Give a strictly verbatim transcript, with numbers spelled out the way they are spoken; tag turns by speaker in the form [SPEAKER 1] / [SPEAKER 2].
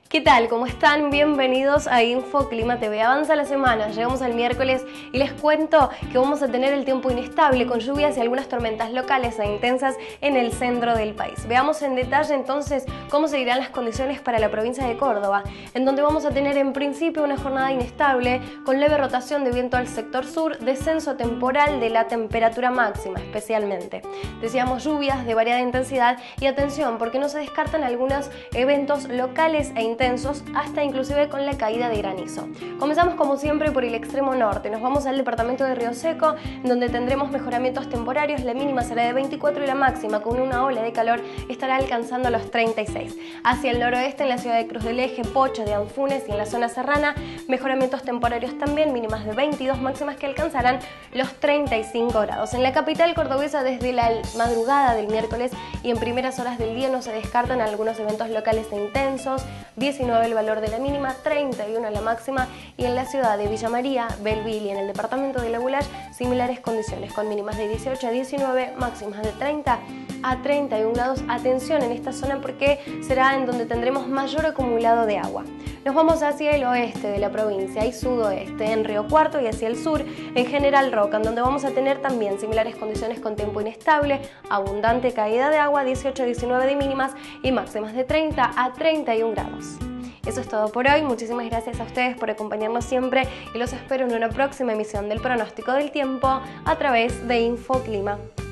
[SPEAKER 1] ¿Qué tal? ¿Cómo están? Bienvenidos a Info Clima T V. Avanza la semana, llegamos al miércoles y les cuento que vamos a tener el tiempo inestable con lluvias y algunas tormentas locales e intensas en el centro del país. Veamos en detalle entonces cómo seguirán las condiciones para la provincia de Córdoba, en donde vamos a tener en principio una jornada inestable con leve rotación de viento al sector sur, descenso temporal de la temperatura máxima especialmente. Decíamos lluvias de variada intensidad y atención porque no se descartan algunos eventos locales e intensos hasta inclusive con la caída de granizo. Comenzamos como siempre por el extremo norte, nos vamos al departamento de Río Seco, donde tendremos mejoramientos temporarios, la mínima será de veinticuatro y la máxima con una ola de calor estará alcanzando los treinta y seis. Hacia el noroeste, en la ciudad de Cruz del Eje, Pocho, de Anfunes y en la zona serrana, mejoramientos temporarios también, mínimas de veintidós, máximas que alcanzarán los treinta y cinco grados. En la capital cordobesa, desde la madrugada del miércoles y en primeras horas del día no se descartan algunos eventos locales e intensos, diecinueve el valor de la mínima, treinta y uno la máxima, y en la ciudad de Villa María, Belville y en el departamento de La Goulash, similares condiciones con mínimas de dieciocho a diecinueve, máximas de treinta a treinta y uno grados. Atención en esta zona porque será en donde tendremos mayor acumulado de agua. Nos vamos hacia el oeste de la provincia y sudoeste, en Río Cuarto y hacia el sur, en General Roca, en donde vamos a tener también similares condiciones con tiempo inestable, abundante caída de agua, dieciocho a diecinueve de mínimas y máximas de treinta a treinta y uno grados. Eso es todo por hoy, muchísimas gracias a ustedes por acompañarnos siempre y los espero en una próxima emisión del pronóstico del tiempo a través de Infoclima.